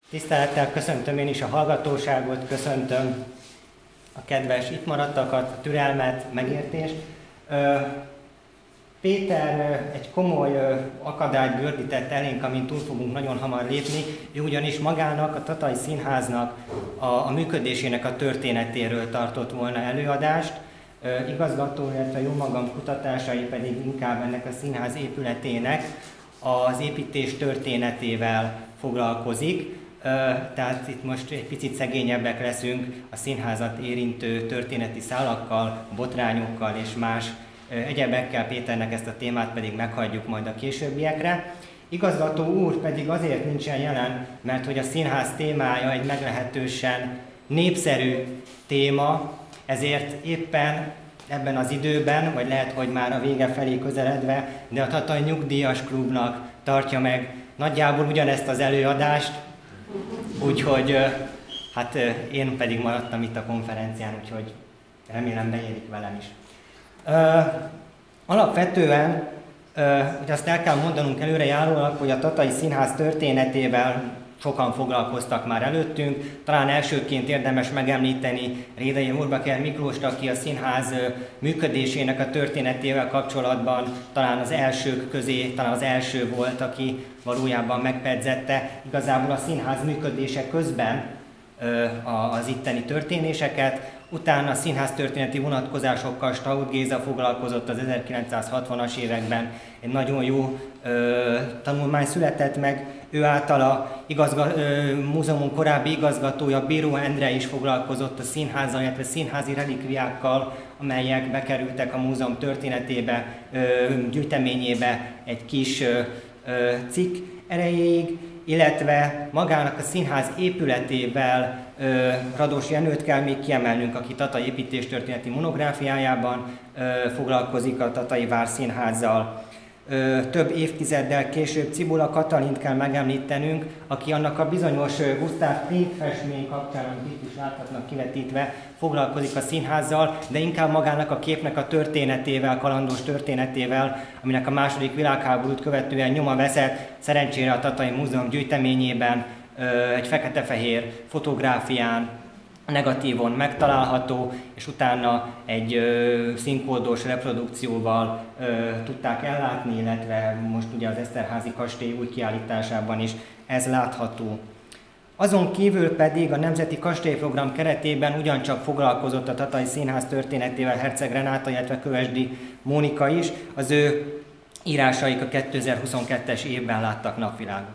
Tisztelettel köszöntöm én is a hallgatóságot, köszöntöm a kedves itt maradtakat, a türelmet, megértést. Péter egy komoly akadályt gördített elénk, amin túl fogunk nagyon hamar lépni. Ő ugyanis magának, a Tatai Színháznak a működésének a történetéről tartott volna előadást. Igazgató, illetve jó magam kutatásai pedig inkább ennek a színház épületének az építés történetével foglalkozik. Tehát itt most egy picit szegényebbek leszünk a színházat érintő történeti szálakkal, botrányokkal és más egyebekkel. Péternek ezt a témát pedig meghagyjuk majd a későbbiekre. Igazgató úr pedig azért nincsen jelen, mert hogy a színház témája egy meglehetősen népszerű téma, ezért éppen ebben az időben, vagy lehet, hogy már a vége felé közeledve, de a Tatai Nyugdíjas Klubnak tartja meg nagyjából ugyanezt az előadást, úgyhogy hát én pedig maradtam itt a konferencián, úgyhogy remélem beérik velem is. Alapvetően hogy azt el kell mondanunk előrejárólag, hogy a Tatai Színház történetével sokan foglalkoztak már előttünk. Talán elsőként érdemes megemlíteni Rédai Urbaker Miklóst, aki a színház működésének a történetével kapcsolatban talán az elsők közé, talán az első volt, aki valójában megpedzette igazából a színház működése közben az itteni történéseket. Utána a színház történeti vonatkozásokkal Staudt Géza foglalkozott az 1960-as években. Egy nagyon jó tanulmány született meg, ő általa múzeumunk korábbi igazgatója, Bíró Endre is foglalkozott a színházzal, illetve színházi relikviákkal, amelyek bekerültek a múzeum történetébe, gyűjteményébe egy kis cikk erejéig, illetve magának a színház épületével Rados Jenőt kell még kiemelnünk, aki Tatai építéstörténeti monográfiájában foglalkozik a Tatai Várszínházzal. Több évtizeddel később Cibula Katalint kell megemlítenünk, aki annak a bizonyos Gustav Klimt festmény kapcsán, amit itt is láthatnak kivetítve, foglalkozik a színházzal, de inkább magának a képnek a történetével, kalandos történetével, aminek a második világháborút követően nyoma veszett. Szerencsére a Tatai Múzeum gyűjteményében egy fekete-fehér fotográfián, negatívon megtalálható, és utána egy színkódos reprodukcióval tudták ellátni, illetve most ugye az Eszterházi kastély új kiállításában is ez látható. Azon kívül pedig a Nemzeti Kastélyprogram keretében ugyancsak foglalkozott a Tatai Színház történetével Herceg Renáta, illetve Kövesdi Mónika is. Az ő írásaik a 2022-es évben láttak napvilágot.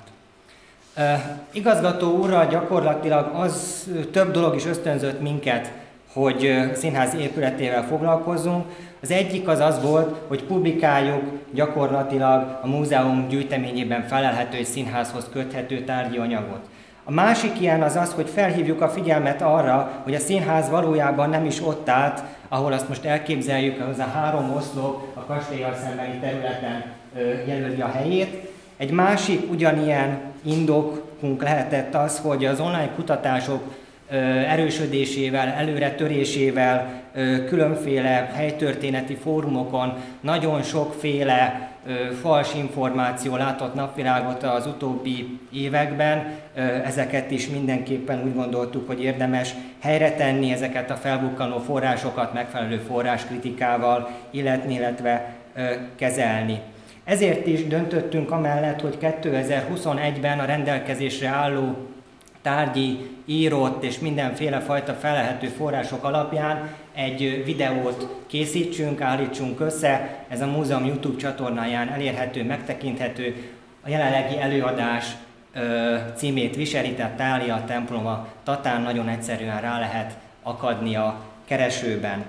Igazgató úrral gyakorlatilag több dolog is ösztönzött minket, hogy színház épületével foglalkozzunk. Az egyik az volt, hogy publikáljuk gyakorlatilag a múzeum gyűjteményében felelhető és színházhoz köthető tárgyi anyagot. A másik ilyen az, hogy felhívjuk a figyelmet arra, hogy a színház valójában nem is ott állt, ahol azt most elképzeljük, az a 3 oszlop a kastélyal szembeni területen jelöli a helyét. Egy másik ugyanilyen indokunk lehetett az, hogy az online kutatások erősödésével, előretörésével, különféle helytörténeti fórumokon nagyon sokféle fals információ látott napvilágot az utóbbi években. Ezeket is mindenképpen úgy gondoltuk, hogy érdemes helyre tenni, ezeket a felbukkanó forrásokat megfelelő forráskritikával illetni, illetve kezelni. Ezért is döntöttünk amellett, hogy 2021-ben a rendelkezésre álló tárgyi, írott és mindenféle fajta felelhető források alapján egy videót készítsünk, állítsunk össze. Ez a múzeum YouTube csatornáján elérhető, megtekinthető. A jelenlegi előadás címét viseli, tehát Tália temploma Tatán, nagyon egyszerűen rá lehet akadni a keresőben.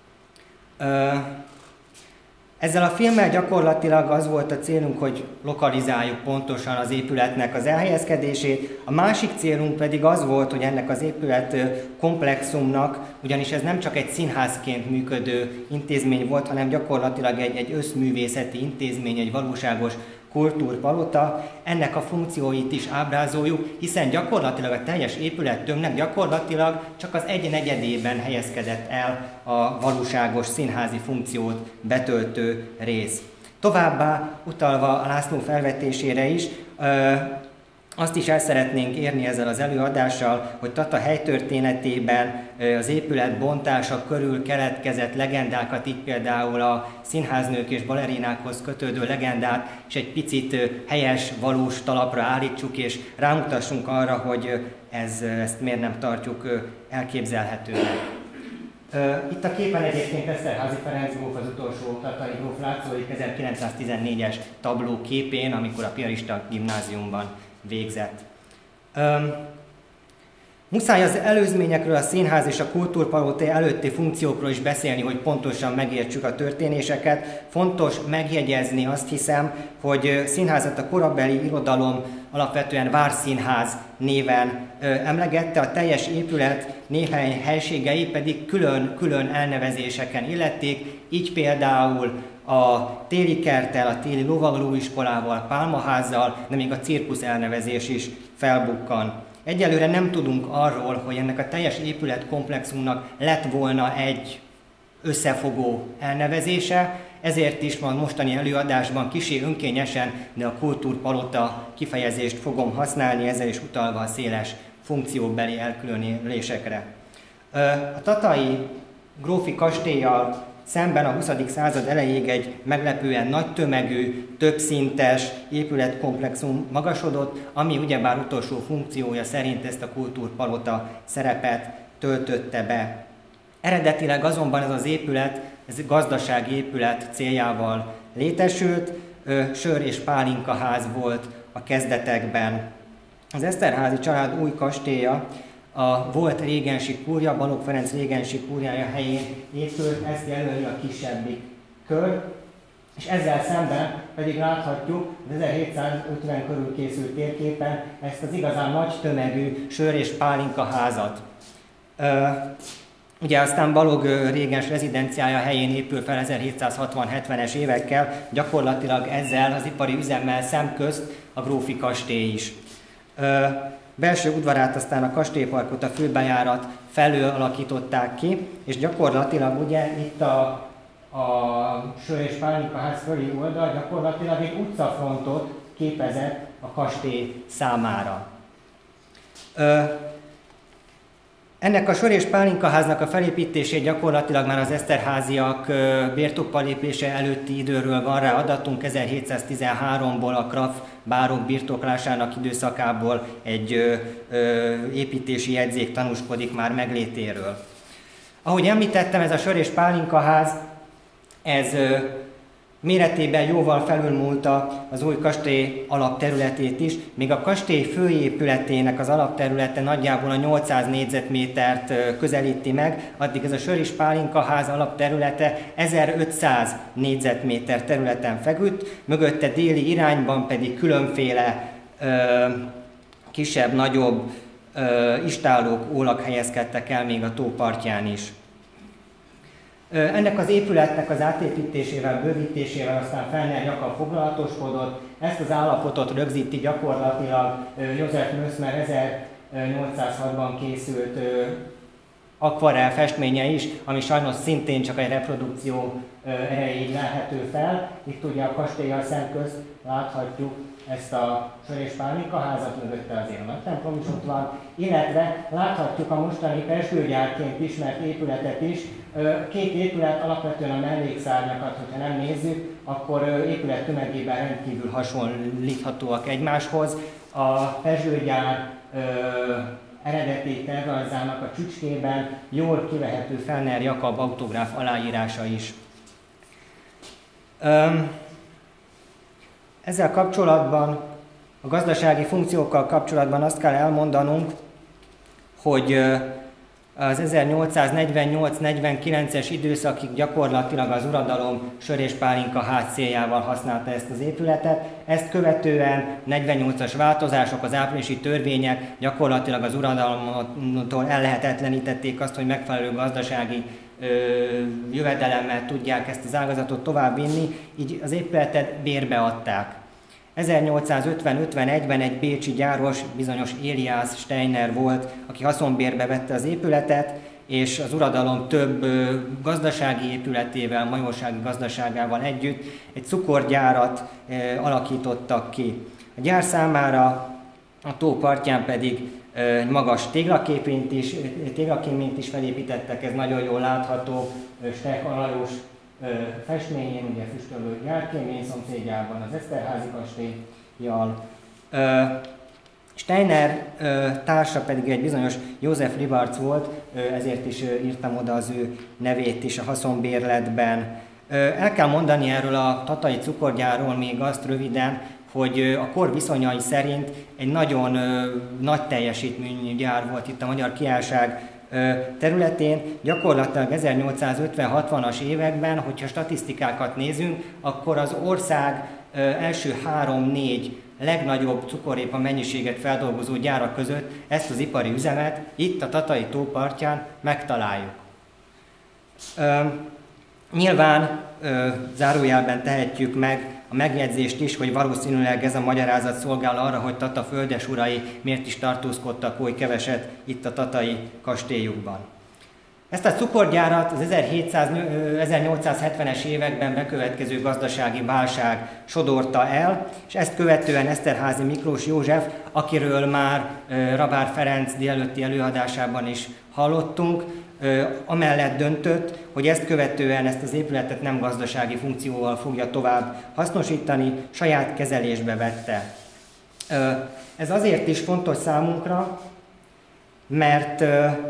Ezzel a filmmel gyakorlatilag az volt a célunk, hogy lokalizáljuk pontosan az épületnek az elhelyezkedését. A másik célunk pedig az volt, hogy ennek az épület komplexumnak, ugyanis ez nem csak egy színházként működő intézmény volt, hanem gyakorlatilag egy összművészeti intézmény, egy valóságos kultúrpalota, ennek a funkcióit is ábrázoljuk, hiszen gyakorlatilag a teljes épülettömbnek gyakorlatilag csak az negyedében helyezkedett el a valóságos színházi funkciót betöltő rész. Továbbá, utalva a László felvetésére is, Azt is el szeretnénk érni ezzel az előadással, hogy Tata helytörténetében az épület bontása körül keletkezett legendákat, így például a színháznők és balerinákhoz kötődő legendát, és egy picit helyes, valós talapra állítsuk, és rámutassunk arra, hogy ezt miért nem tartjuk elképzelhetőnek. Itt a képen egyébként Eszterházy Ferenc gróf, az utolsó tatai gróf látszódik 1914-es tabló képén, amikor a piarista gimnáziumban végzett. Muszáj az előzményekről, a színház és a kultúrpalota előtti funkciókról is beszélni, hogy pontosan megértsük a történéseket. Fontos megjegyezni, azt hiszem, hogy színházat a korabeli irodalom alapvetően Várszínház néven emlegette, a teljes épület néhány helységei pedig külön elnevezéseken illették, így például a téli kerttel, a téli lovaglóiskolával, pálmaházzal, de még a cirkusz elnevezés is felbukkan. Egyelőre nem tudunk arról, hogy ennek a teljes épületkomplexumnak lett volna egy összefogó elnevezése, ezért is van mostani előadásban kissé önkényesen, de a kultúrpalota kifejezést fogom használni, ezzel is utalva a széles funkcióbeli elkülönésekre. A tatai grófi kastéllyal szemben a 20. század elejéig egy meglepően nagy tömegű, többszintes épületkomplexum magasodott, ami ugyebár utolsó funkciója szerint ezt a kultúrpalota szerepet töltötte be. Eredetileg azonban ez az épület, ez gazdasági épület céljával létesült, sör- és pálinkaház volt a kezdetekben. Az Eszterházy család új kastélya a volt régensi kúria, Balogh Ferenc régensi kúriája helyén épült, ezt jelöli a kisebbik kör, és ezzel szemben pedig láthatjuk az 1750 körül készült térképen ezt az igazán nagy tömegű sör- és pálinkaházat. Ugye aztán Balogh régens rezidenciája helyén épül fel 1760-70-es évekkel, gyakorlatilag ezzel az ipari üzemmel szemközt a grófi kastély is. Belső udvarát, aztán a kastélyparkot, a főbejárat felől alakították ki, és gyakorlatilag ugye itt a sör- és pálinkaház fölé oldal gyakorlatilag egy utcafrontot képezett a kastély számára. Ennek a sör- és pálinkaháznak a felépítését gyakorlatilag már az Eszterháziak birtokba lépése előtti időről van rá adatunk, 1713-ból a Krapf bárok birtoklásának időszakából egy építési jegyzék tanúskodik már meglétéről. Ahogy említettem, ez a sör- és pálinkaház, ez méretében jóval felülmúlta az új kastély alapterületét is, míg a kastély főépületének az alapterülete nagyjából a 800 négyzetmétert közelíti meg, addig ez a sör- és pálinkaház alapterülete 1500 négyzetméter területen feküdt, mögötte déli irányban pedig különféle kisebb-nagyobb istállók, ólak helyezkedtek el még a tó partján is. Ennek az épületnek az átépítésével, bővítésével aztán Fellner Jakab foglalatoskodott. Ezt az állapotot rögzíti gyakorlatilag József Möszmer 1806-ban készült akvarell festménye is, ami sajnos szintén csak egy reprodukció erejéig lehető fel. Itt ugye a kastélyal szemközt láthatjuk ezt a sör- és pálinkaházat, mögötte azért a nagy templom is ott van, illetve láthatjuk a mostani Pezsgőgyárként ismert épületet is. Két épület alapvetően a mellékszárnyakat, hogyha nem nézzük, akkor épület tömegében rendkívül hasonlíthatóak egymáshoz. A Pezsgőgyár eredeti tervrajzának a csücskében jól kivehető Fellner Jakab autográf aláírása is. Ezzel kapcsolatban, a gazdasági funkciókkal kapcsolatban azt kell elmondanunk, hogy az 1848-49-es időszakig gyakorlatilag az uradalom sör- és pálinkaház céljával használta ezt az épületet. Ezt követően 48-as változások, az áprilisi törvények gyakorlatilag az uradalomtól ellehetetlenítették azt, hogy megfelelő gazdasági jövedelemmel tudják ezt az ágazatot továbbvinni, így az épületet bérbe adták. 1850-51-ben egy bécsi gyáros, bizonyos Elias Steiner volt, aki haszonbérbe vette az épületet, és az uradalom több gazdasági épületével, majorsági gazdaságával együtt egy cukorgyárat alakítottak ki. A gyár számára a tó partján pedig magas téglakéményt is felépítettek, ez nagyon jól látható Steck alajos festményén, ugye füstölő járkémény szomszédjában az Eszterházy kastélyjal. Steiner társa pedig egy bizonyos József Ribarc volt, ezért is írtam oda az ő nevét is a haszonbérletben. El kell mondani erről a tatai cukorgyárról még azt röviden, hogy a kor viszonyai szerint egy nagyon nagy teljesítményű gyár volt itt a Magyar Királyság területén. Gyakorlatilag 1850-60-as években, hogyha statisztikákat nézünk, akkor az ország első 3-4 legnagyobb cukorépa mennyiséget feldolgozó gyárak között ezt az ipari üzemet itt a Tatai tó partján megtaláljuk. Nyilván zárójelben tehetjük meg a megjegyzést is, hogy valószínűleg ez a magyarázat szolgál arra, hogy Tata földesurai miért is tartózkodtak oly keveset itt a tatai kastélyukban. Ezt a cukorgyárat az 1870-es években bekövetkező gazdasági válság sodorta el, és ezt követően Eszterházy Miklós József, akiről már Rabár Ferenc délelőtti előadásában is hallottunk, amellett döntött, hogy ezt követően ezt az épületet nem gazdasági funkcióval fogja tovább hasznosítani, saját kezelésbe vette. Ez azért is fontos számunkra, mert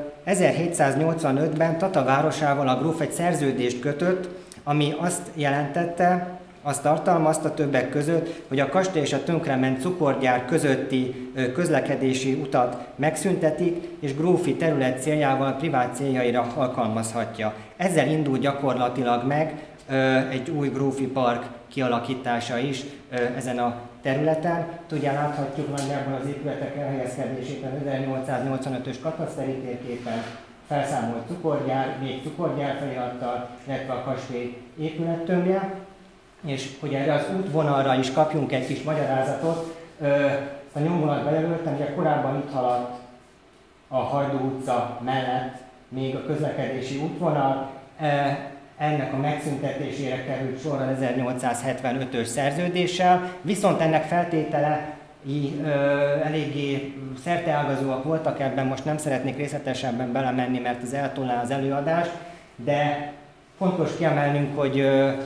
1785-ben Tata városával a gróf egy szerződést kötött, ami azt jelentette, azt tartalmazta többek között, hogy a kastély és a tönkrement cukorgyár közötti közlekedési utat megszüntetik, és grófi terület céljával privát céljaira alkalmazhatja. Ezzel indul gyakorlatilag meg egy új grófi park kialakítása is ezen a területen. Ugye láthatjuk nagyjából az épületek elhelyezkedését az 1885-ös kataszteri térképen, felszámolt cukorgyár, 4 cukorgyár felirattal, illetve a kastély épülettömbje. És hogy erre az útvonalra is kapjunk egy kis magyarázatot, a nyomvonalat bejelöltem, ugye korábban itt haladt a Hajdú utca mellett még a közlekedési útvonal, ennek a megszüntetésére került sor az 1875-ös szerződéssel, viszont ennek feltétele eléggé szerteágazóak voltak, ebben most nem szeretnék részletesebben belemenni, mert ez eltolná az előadást, de fontos kiemelnünk, hogy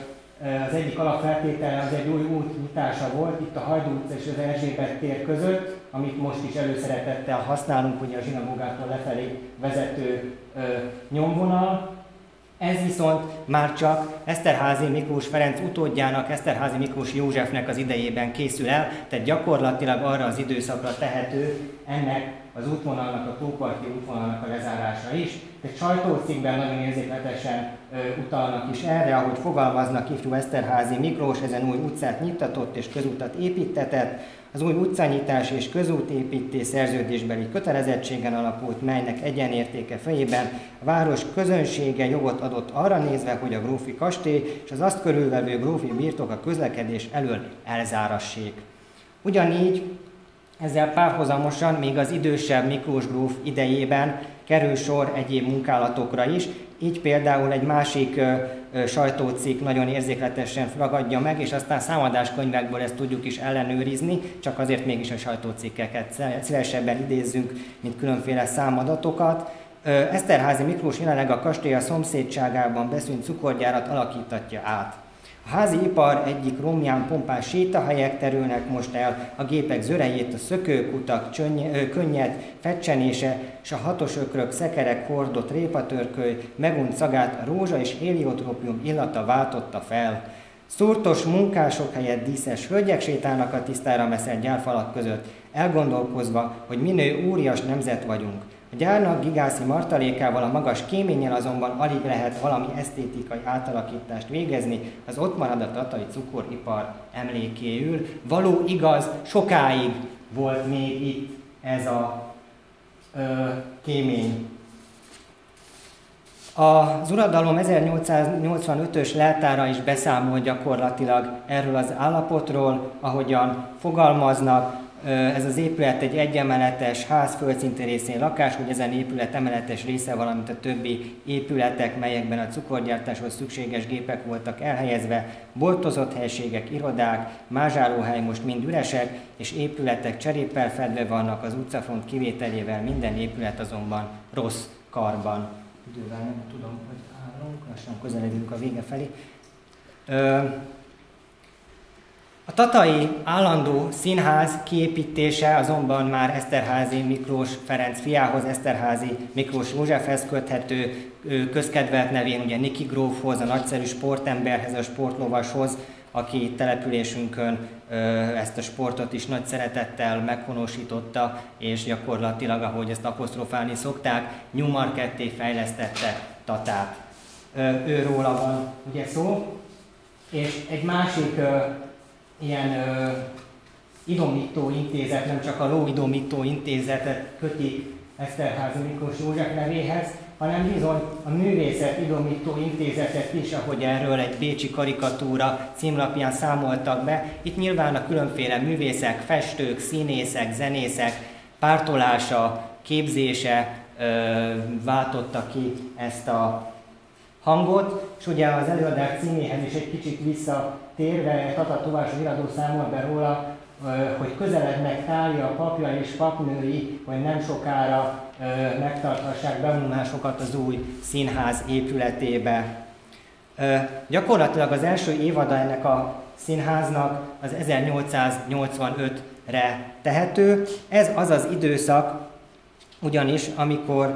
az egyik alapfeltétele az egy új út nyitása volt, itt a Hajdú utca és az Erzsébet tér között, amit most is előszeretettel használunk, ugye a zsinagógától lefelé vezető nyomvonal. Ez viszont már csak Eszterházy Miklós Ferenc utódjának, Eszterházy Miklós Józsefnek az idejében készül el, tehát gyakorlatilag arra az időszakra tehető ennek az útvonalnak, a tóparti útvonalnak a lezárása is. Egy sajtócikkben nagyon érzékletesen utalnak is erre, ahogy fogalmaznak, ifjú Eszterházy Miklós ezen új utcát nyittatott és közutat építtetett. Az új utcanyitás és közútépítés szerződésbeli kötelezettségen alapult, melynek egyenértéke fejében a város közönsége jogot adott arra nézve, hogy a grófi kastély és az azt körülvevő grófi birtok a közlekedés elől elzárassék. Ugyanígy ezzel párhuzamosan még az idősebb Miklós gróf idejében kerül sor egyéb munkálatokra is, így például egy másik sajtócikk nagyon érzékletesen ragadja meg, és aztán számadáskönyvekből ezt tudjuk is ellenőrizni, csak azért mégis a sajtócikkeket szívesebben idézzünk, mint különféle számadatokat. Eszterházy Miklós jelenleg a kastély szomszédságában beszűnt cukorgyárat alakítatja át. A házi ipar egyik romján pompás sétahelyek terülnek most el, a gépek zörejét, a szökőkutak, könnyed fecsenése és a hatosökrök, szekerek, hordott répatörköly, megunt szagát a rózsa és héliotropium illata váltotta fel. Szúrtos munkások helyett díszes hölgyek sétálnak a tisztára meszelt gyárfalak között, elgondolkozva, hogy minő óriás nemzet vagyunk. A gyárnak gigászi martalékával, a magas kéménnyel azonban alig lehet valami esztétikai átalakítást végezni, az ott marad a tatai cukoripar emlékéül. Való igaz, sokáig volt még itt ez a kémény. Az uradalom 1885-ös leltára is beszámol gyakorlatilag erről az állapotról, ahogyan fogalmaznak. Ez az épület egy egyemeletes ház földszinti részén lakás, hogy ezen épület emeletes része, valamint a többi épületek, melyekben a cukorgyártáshoz szükséges gépek voltak elhelyezve, boltozott helységek, irodák, mázsálóhely most mind üresek, és épületek cseréppel fedve vannak, az utcafront kivételével, minden épület azonban rossz karban. Idővel nem tudom, hogy állunk, lassan közeledünk a vége felé. A tatai állandó színház kiépítése azonban már Eszterházy Miklós Ferenc fiához, Eszterházy Miklós Józsefhez köthető, közkedvelt nevén ugye Niki grófhoz, a nagyszerű sportemberhez, a sportlovashoz, aki településünkön ezt a sportot is nagy szeretettel meghonosította, és gyakorlatilag, ahogy ezt apostrofálni szokták, Newmarketté fejlesztette Tatát. Őróla van ugye szó, és egy másik ilyen idomító intézet, nem csak a Lóidomító intézetet köti Eszterházy Miklós József nevéhez, hanem bizony a Művészet Idomító Intézetet is, ahogy erről egy bécsi karikatúra címlapján számoltak be. Itt nyilván a különféle művészek, festők, színészek, zenészek pártolása, képzése váltotta ki ezt a hangot, és ugye az előadás címéhez is egy kicsit visszatérve, Tata Továs Iradó számol be róla, hogy közelednek Tália papja és papnői, hogy nem sokára megtarthassák bevonulásokat az új színház épületébe. Gyakorlatilag az első évada ennek a színháznak az 1885-re tehető. Ez az az időszak, ugyanis amikor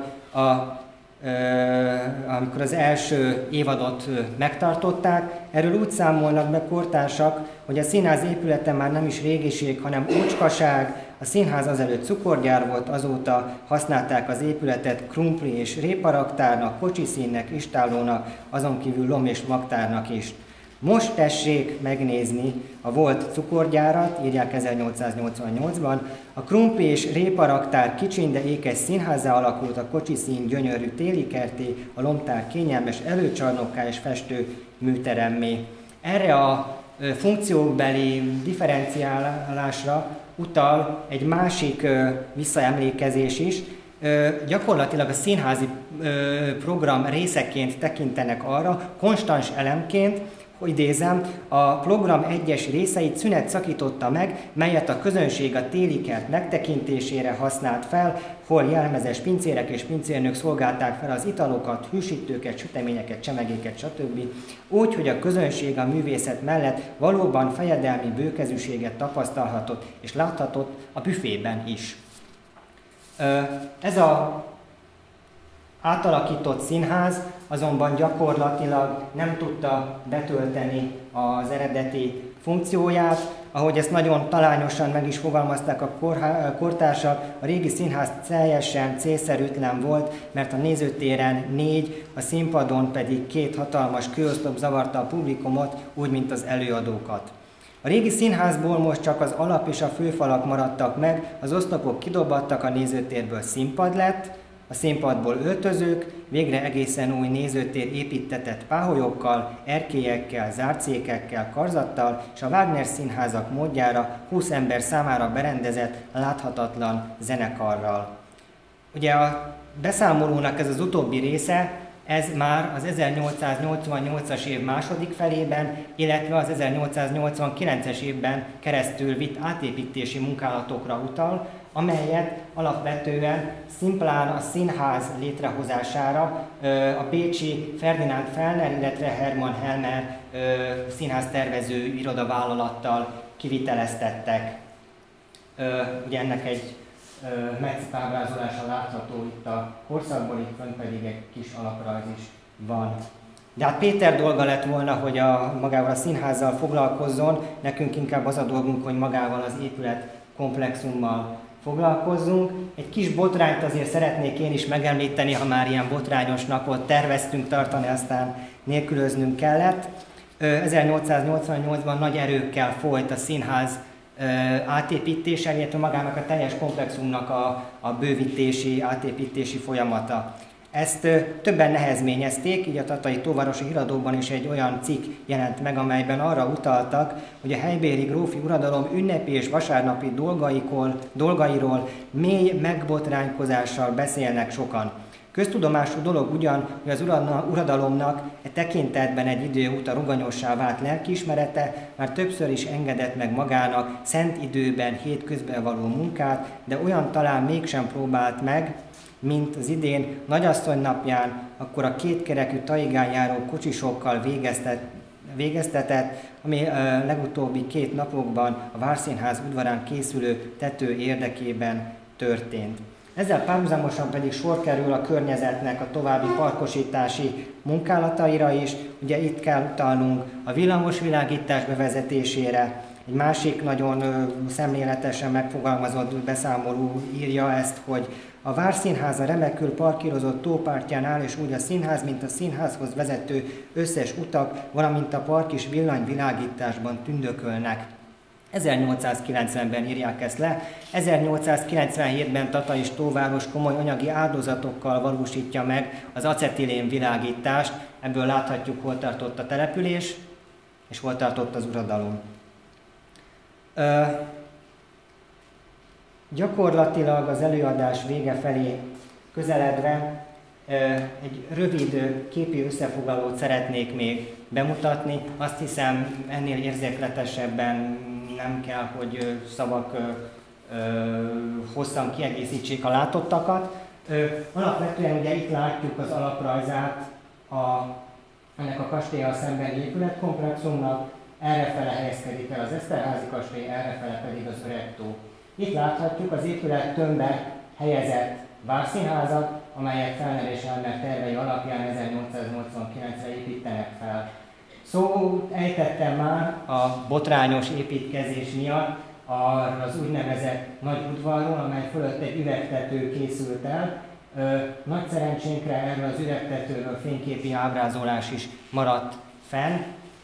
az első évadot megtartották, erről úgy számolnak be kortársak, hogy a színház épülete már nem is régiség, hanem ócskaság, a színház azelőtt cukorgyár volt, azóta használták az épületet krumpli és réparaktárnak, kocsiszínnek, istállónak, azon kívül lom és magtárnak is. Most tessék megnézni a volt cukorgyárat, írják 1888-ban, a krumpli és réparaktár kicsin, de ékes színházzá alakult, a kocsiszín gyönyörű téli kerté, a lomtár kényelmes előcsarnokká és festő műteremmé. Erre a funkcióbeli differenciálásra utal egy másik visszaemlékezés is. Gyakorlatilag a színházi program részeként tekintenek arra, konstans elemként, hogy idézem, a program egyes részeit szünet szakította meg, melyet a közönség a téli kert megtekintésére használt fel, hol jelmezes pincérek és pincérnők szolgálták fel az italokat, hűsítőket, süteményeket, csemegéket, stb. Úgy, hogy a közönség a művészet mellett valóban fejedelmi bőkezűséget tapasztalhatott és láthatott a büfében is. Ez a átalakított színház azonban gyakorlatilag nem tudta betölteni az eredeti funkcióját. Ahogy ezt nagyon talányosan meg is fogalmazták a kortársak, a régi színház teljesen célszerűtlen volt, mert a nézőtéren 4, a színpadon pedig 2 hatalmas kőoszlop zavarta a publikumot, úgy, mint az előadókat. A régi színházból most csak az alap és a főfalak maradtak meg, az oszlopok kidobadtak, a nézőtérből színpad lett, a színpadból öltözők, végre egészen új nézőtér építtetett páholyokkal, erkélyekkel, zárcékekkel, karzattal, és a Wagner színházak módjára 20 ember számára berendezett, láthatatlan zenekarral. Ugye a beszámolónak ez az utóbbi része, ez már az 1888-as év második felében, illetve az 1889-es évben keresztül vitt átépítési munkálatokra utal, amelyet alapvetően szimplán a színház létrehozására a bécsi Ferdinand Fellner, illetve Hermann Helmer színháztervező irodavállalattal kiviteleztettek. Ugye ennek egy metsztáblázolása látható itt a korszakból, itt fönn pedig egy kis alaprajz is van. De hát Péter dolga lett volna, hogy magával a színházzal foglalkozzon, nekünk inkább az a dolgunk, hogy magával az épület komplexummal foglalkozzunk. Egy kis botrányt azért szeretnék én is megemlíteni, ha már ilyen botrányos napot terveztünk tartani, aztán nélkülöznünk kellett. 1888-ban nagy erőkkel folyt a színház átépítése, illetve magának a teljes komplexumnak a bővítési, átépítési folyamata. Ezt többen nehezményezték, így a Tatai Tóvárosi Híradóban is egy olyan cikk jelent meg, amelyben arra utaltak, hogy a helybéli grófi uradalom ünnepi és vasárnapi dolgairól mély megbotránkozással beszélnek sokan. Köztudomású dolog ugyan, hogy az uradalomnak e tekintetben egy idő óta ruganyossá vált lelkiismerete, már többször is engedett meg magának szent időben, hétközben való munkát, de olyan talán mégsem próbált meg, mint az idén nagyasszony napján, akkor a kétkerekű taigán járó kocsisokkal végeztetett, ami legutóbbi 2 napokban a Várszínház udvarán készülő tető érdekében történt. Ezzel párhuzamosan pedig sor kerül a környezetnek a további parkosítási munkálataira is. Ugye itt kell utalnunk a villamosvilágítás bevezetésére. Egy másik nagyon szemléletesen megfogalmazott beszámoló írja ezt, hogy a Várszínház a remekül parkírozott tópartján áll, és úgy a színház, mint a színházhoz vezető összes utak, valamint a park is villanyvilágításban tündökölnek. 1890-ben írják ezt le, 1897-ben Tatai Tóváros komoly anyagi áldozatokkal valósítja meg az acetilén világítást, ebből láthatjuk, hol tartott a település, és hol tartott az uradalom. Gyakorlatilag az előadás vége felé közeledve egy rövid képi összefoglalót szeretnék még bemutatni. Azt hiszem, ennél érzékletesebben nem kell, hogy szavak hosszan kiegészítsék a látottakat. Alapvetően ugye itt látjuk az alaprajzát ennek a kastéllyal szembeni épületkomplexumnak, errefele helyezkedik el az Eszterházy kastély, errefele pedig az Öreg tó. Itt láthatjuk az épület tömbbe helyezett várszínházat, amelyet Fellner és Elmer tervei alapján 1889-re építenek fel. Szóval ejtettem már a botrányos építkezés miatt az úgynevezett nagy udvarról, amely fölött egy üvegtető készült el. Nagy szerencsénkre erről az üvegtetőről fényképi ábrázolás is maradt fenn.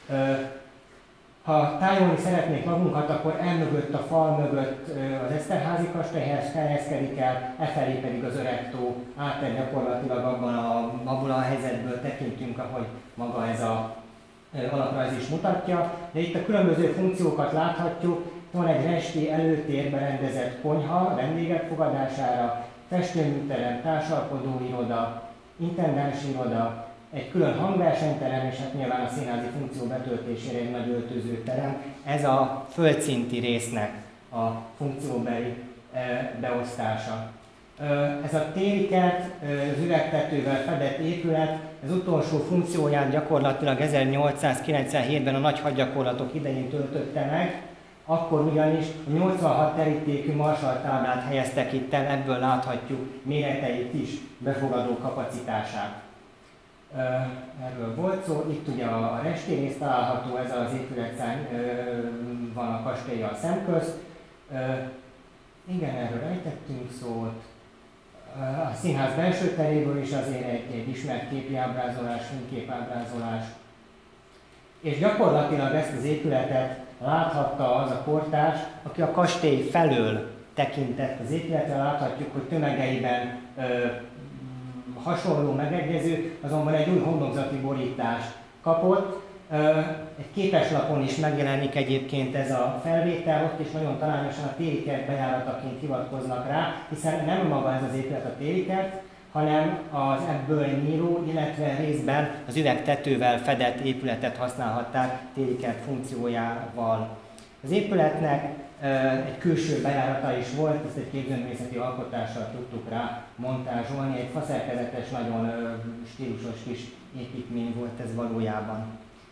Ha tájolni szeretnék magunkat, akkor elmögött, a fal mögött az Eszterházy kastélyhez helyezkedik el, efelé pedig az Öreg tó, átmegy gyakorlatilag abból a helyzetből tekintünk, ahogy maga ez a alaprajz is mutatja. De itt a különböző funkciókat láthatjuk, van egy resti előtérbe rendezett konyha vendégek fogadására, festőműterem, társalkodó iroda, intendens iroda, egy külön hangversenyterem, és hát nyilván a színházi funkció betöltésére egy nagy öltözőterem. Ez a földszinti résznek a funkcióbeli beosztása. Ez a téli kert, az üvegtetővel fedett épület, az utolsó funkcióját gyakorlatilag 1897-ben a nagy hadgyakorlatok idején töltötte meg, akkor ugyanis a 86 terítékű Marshall-táblát helyeztek itt el, ebből láthatjuk méreteit is, befogadó kapacitását. Erről volt szó, itt ugye a resti rész található, ez az épület van a kastéllyal szemközt. Igen, erről ejtettünk szót. A színház belső teréből is azért egy ismert képi ábrázolás, fényképábrázolás. És gyakorlatilag ezt az épületet láthatta az a kortárs, aki a kastély felől tekintett az épületre. Láthatjuk, hogy tömegeiben hasonló, megegyező, azonban egy új homlokzati borítást kapott. Egy képeslapon is megjelenik egyébként ez a felvétel, ott is nagyon talányosan a téli kert bejárataként hivatkoznak rá, hiszen nem maga ez az épület a téli kert, hanem az ebből nyíló, illetve részben az üvegtetővel fedett épületet használhatták téli kert funkciójával. Az épületnek egy külső bejárata is volt, ezt egy képzőművészeti alkotással tudtuk rá montázsolni, egy faszerkezetes, nagyon stílusos kis építmény volt ez valójában.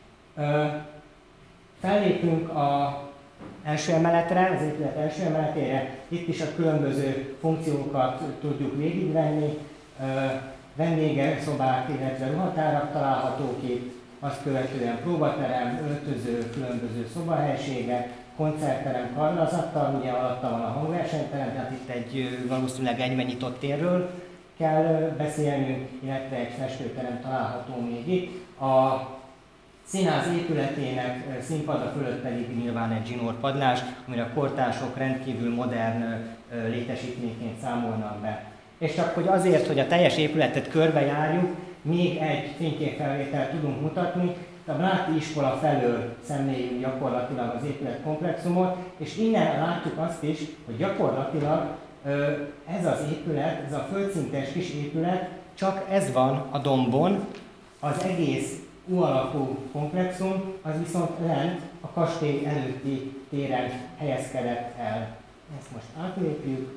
Fellépünk az első emeletre, az épület első emeletére, itt is a különböző funkciókat tudjuk végigvenni, vendégszobák, illetve ruhatárak találhatók itt, azt követően próbaterem, öltöző, különböző szobahelységek, koncertterem karlazattal, ugye alatta van a hangversenyterem, tehát itt egy valószínűleg egybenyitott térről kell beszélnünk, illetve egy festőterem található még itt. A színház épületének színpada fölött pedig nyilván egy zsinórpadlás, amire a kortársok rendkívül modern létesítményként számolnak be. és csak hogy azért, hogy a teljes épületet körbejárjuk, még egy fényképfelvételt tudunk mutatni. A Bláti iskola felől szemléljük gyakorlatilag az épületkomplexumot, és innen látjuk azt is, hogy gyakorlatilag ez az épület, ez a földszintes kis épület, csak ez van a dombon, az egész U-alakú komplexum, az viszont lent a kastély előtti téren helyezkedett el. Ezt most átlépjük.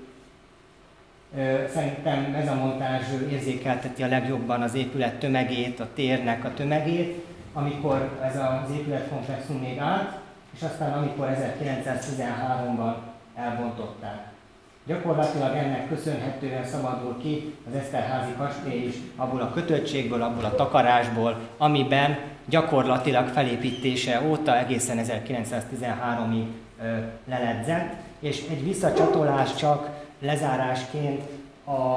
Szerintem ez a montázs érzékelteti a legjobban az épület tömegét, a térnek a tömegét, amikor ez az épületkomplexum még állt, és aztán amikor 1913-ban elbontották. Gyakorlatilag ennek köszönhetően szabadul ki az Eszterházy kastély is abból a kötöttségből, abból a takarásból, amiben gyakorlatilag felépítése óta egészen 1913-ig leledzett, és egy visszacsatolás csak lezárásként a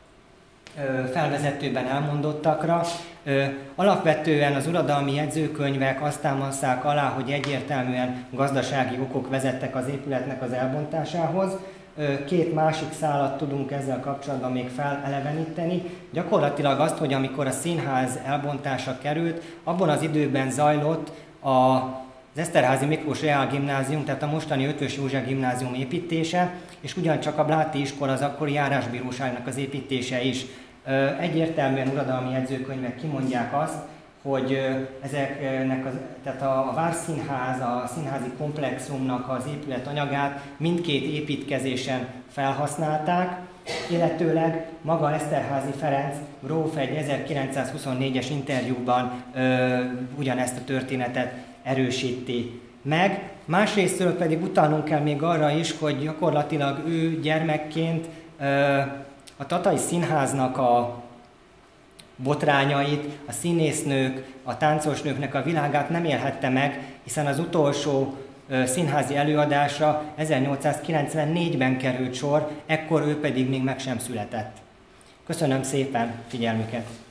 felvezetőben elmondottakra. Alapvetően az uradalmi jegyzőkönyvek azt támaszták alá, hogy egyértelműen gazdasági okok vezettek az épületnek az elbontásához. Két másik szálat tudunk ezzel kapcsolatban még feleleveníteni. Gyakorlatilag azt, hogy amikor a színház elbontásra került, abban az időben zajlott az Eszterházy Miklós Reálgimnázium, tehát a mostani Eötvös József Gimnázium építése, és ugyancsak a Bláti iskola, az akkori járásbíróságnak az építése is. Egyértelműen uradalmi jegyzőkönyvek kimondják azt, hogy ezeknek tehát a Várszínház, a színházi komplexumnak az épületanyagát mindkét építkezésen felhasználták, illetőleg maga Eszterházy Ferenc gróf egy 1924-es interjúban ugyanezt a történetet erősíti meg. Másrésztről pedig utalnunk kell még arra is, hogy gyakorlatilag ő gyermekként a Tatai Színháznak a botrányait, a színésznők, a táncosnőknek a világát nem élhette meg, hiszen az utolsó színházi előadásra 1894-ben került sor, ekkor ő pedig még meg sem született. Köszönöm szépen figyelmüket!